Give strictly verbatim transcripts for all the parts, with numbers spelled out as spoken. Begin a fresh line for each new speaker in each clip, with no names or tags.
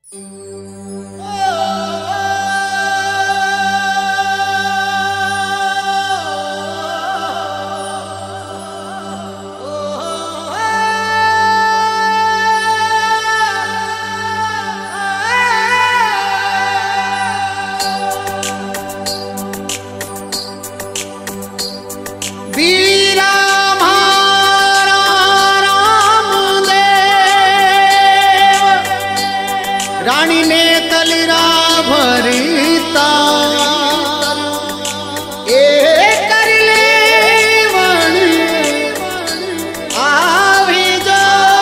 रानी ने तलरा भरीता ए कर ले आवी जो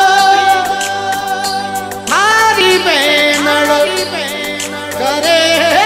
थारी बेनड़ करे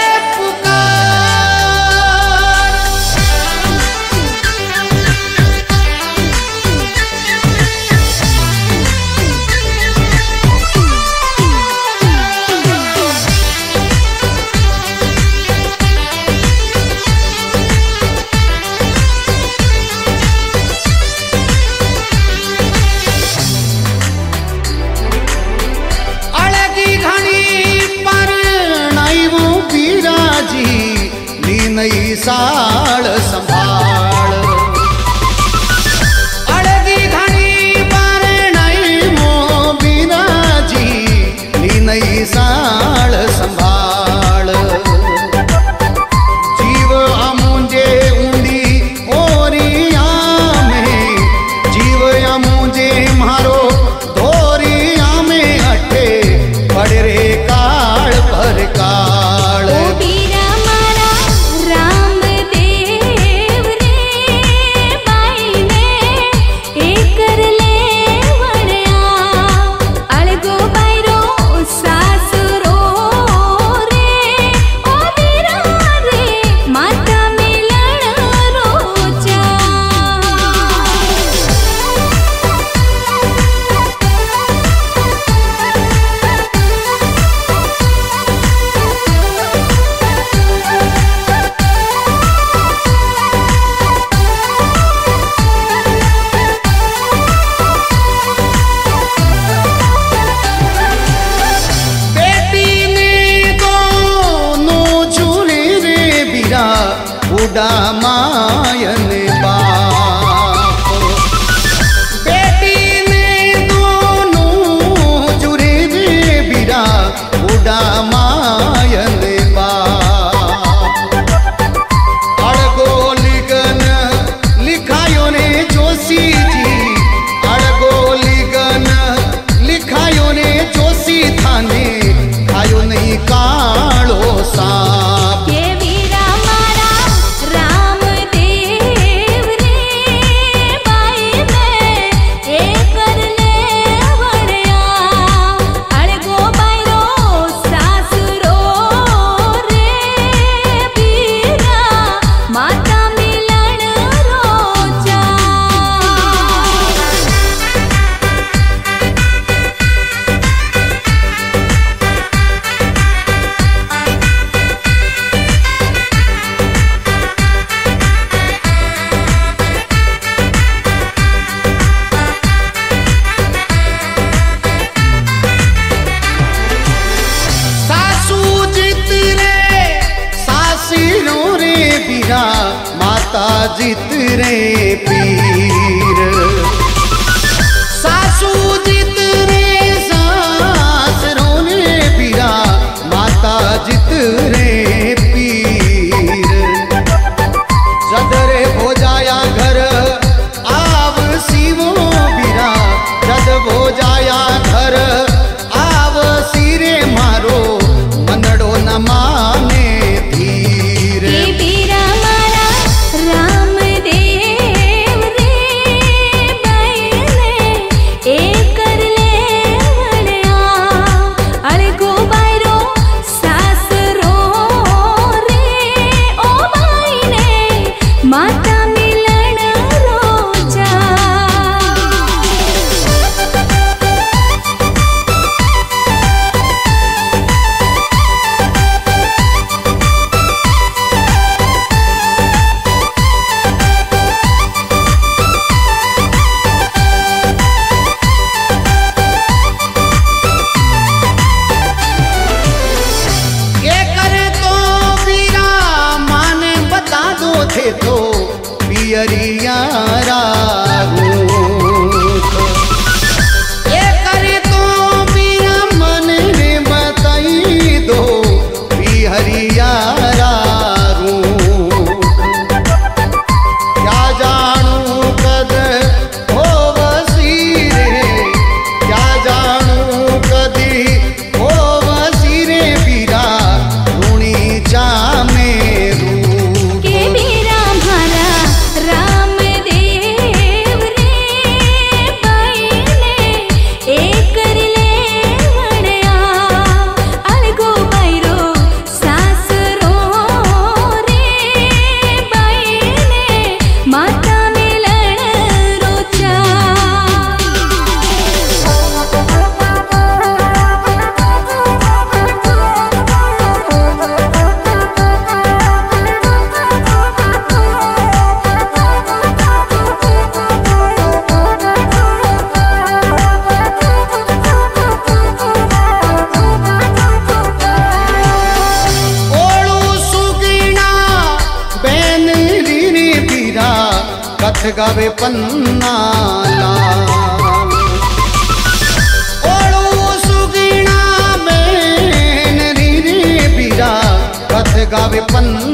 नई साल संभाल अड़गी घनी पर नई मो बिना जी ली नई साल संभाल जीव अमुंजे ऊंडी ओरिया में जीव अमुंजे मारो दोरिया में अठे पड़ रे काल पर काल बुढ़ा मायन बाप बेटी ने दोनों जुरे रे बिरा बुढ़ा मायन बाप अड़गो लिगन लिखायो ने जोशी जी अड़गो लिगन लिखायो ने जोशी थाने खायो नहीं कालो सांप माता जीत रे पीर सासू जीत रे सास रोने पीरा माता जीत रे पीर जदरे हो जाया घर आव सीवो बीरा जद हो जाया घर आव सीरे मारो मनड़ो न माने धीर
रामदेव
पियरियारा रूप ये करे तो बिया मन रे बताई दो पियरियारा रूप क्या जानू कद हो वसीरे क्या जानू कदी हो वसीरे बीरा रूणी चा मेरू
के बीरा मारा राम देव रे पाइले एक ले वणया अलगो बैरो सासरो रे पाइले माता मिलन रोचा
ओळू सुगीना बेन रीरी बीरा कथ गावे पन्नाला ओळू सुगीना बेन रीरी बीरा कथ गावे पन्नाला